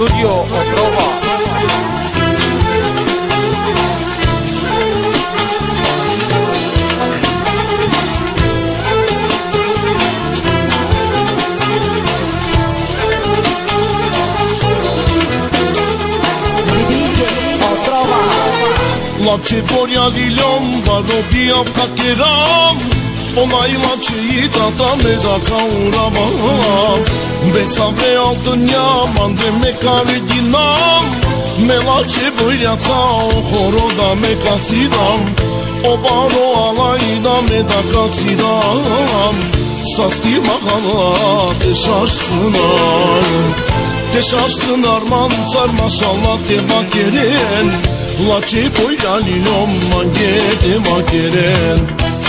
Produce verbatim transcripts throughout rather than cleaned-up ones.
Studio Otrova. Laçı borya dilom varobiyam kakeram Onay laçı tata medaka uğramam Besabre altın yaman demek karidinam Melaçı borya ta horoda mekatidam Obaro alayda medaka tidam Sasti makala teşaşsınar Teşaşsınar mantar maşallah tebak yerin Laçı boyla lilom mangede makeren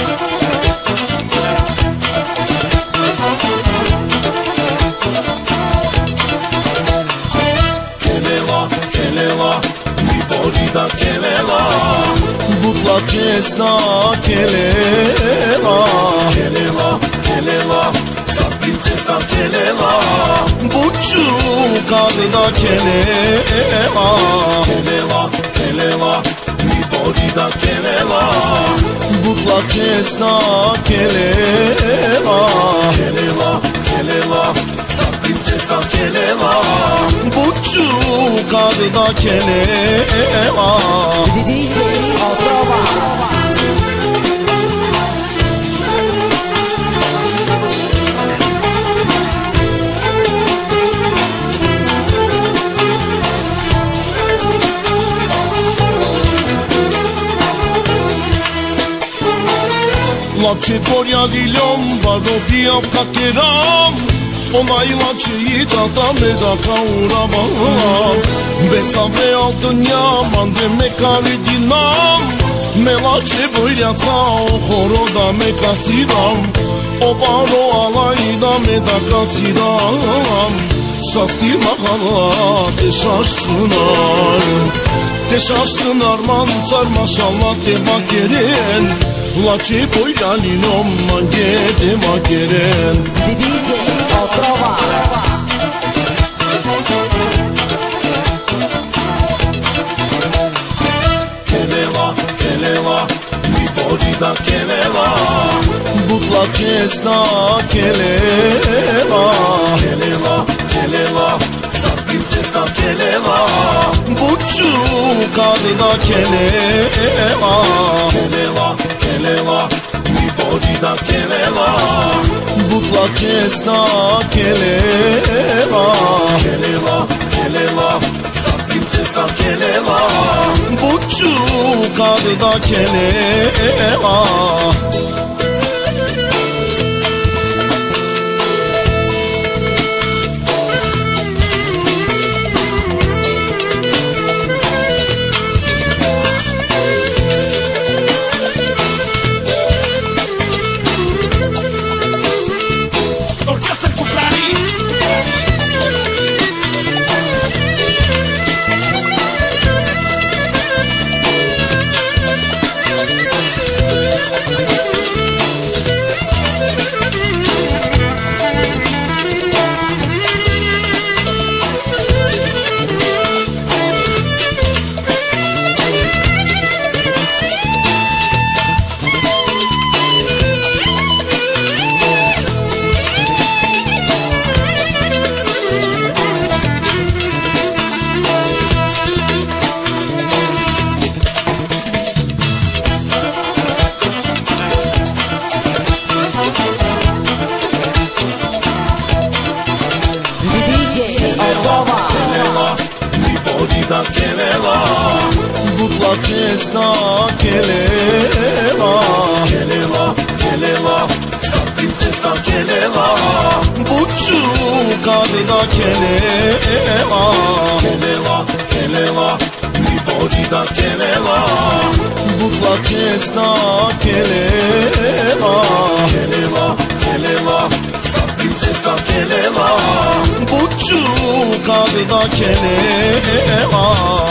Kelela, kelela, mi borida kelela Butla cesta kelela Kelela, kelela, sapinte sa kelela Buçu kadına kelela Kelela kelela, mi borida kelela Butla cesta kelela Kelela, kelela, sapinte sa kelela Buçu kadına kelela D J Otrova. Laçı borya dilom varobiyam kakeram Onay laçıyı tata medaka uğramam Besabre altın yaman demek karidinam Melaçı borya ta horoda mekatidam Obaro alayda medaka tidam Sasti makala teşaşsınar Teşaşsınar mantar maşallah tebak yerin Laçı boyla lilom mangede makeren D J Otrova. Kelela, kelela, mi borida kelela Butla cesta kelela Kelela, kelela, sapinte sa kelela Buçu kadına kelela Kelela, kelela, mi borida kelela Butla cesta kelela Kelela, kelela, sapinte sa kelela Buçu kadına kelela Kelela, butla cesta kelela Kelela, kelela, sapinte sa kelela Buçu kadına kelela Kelela, kelela, mi borida kelela Butla cesta kelela Kelela, kelela, sapinte sa kelela Buçu kadına kelela